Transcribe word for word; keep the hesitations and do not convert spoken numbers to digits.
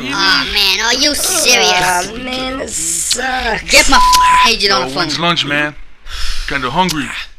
Oh man, are you serious? Oh man, this sucks. Get my f***ing agent on the phone. When's lunch, man? Kinda hungry.